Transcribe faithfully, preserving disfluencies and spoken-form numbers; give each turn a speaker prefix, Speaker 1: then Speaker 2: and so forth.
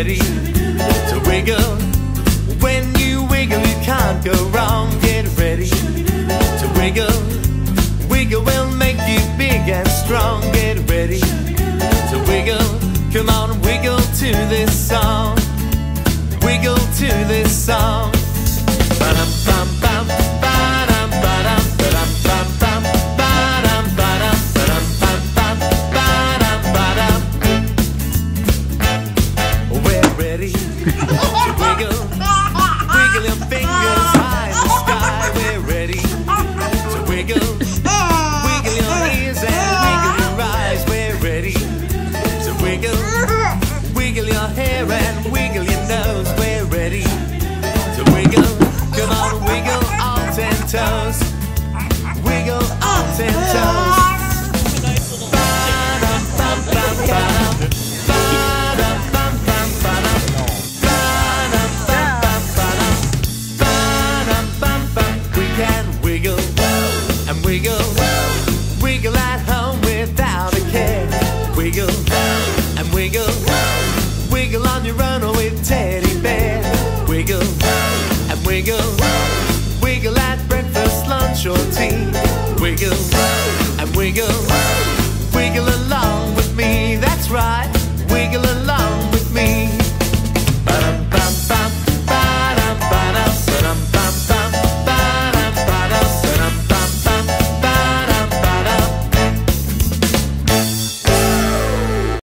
Speaker 1: ready to wiggle. When you wiggle, you can't go wrong. Get ready to wiggle. Wiggle will make you big and strong. Get ready to wiggle. Come on, wiggle to this song. Wiggle to this song. Ba-dum, bum, bum, ba-dum, ba-dum, ba-dum, bum, bum, ba-dum, ba-dum, ba-dum, bum, bum, ba-dum, ba-dum. We're ready to wiggle. Wiggle your fingers high in the sky. We're ready to wiggle. Wiggle your ears and wiggle your eyes. We're ready to wiggle. Wiggle your hair and wiggle your nose. We're ready to wiggle. Come on, wiggle all ten toes. Wiggle all ten toes.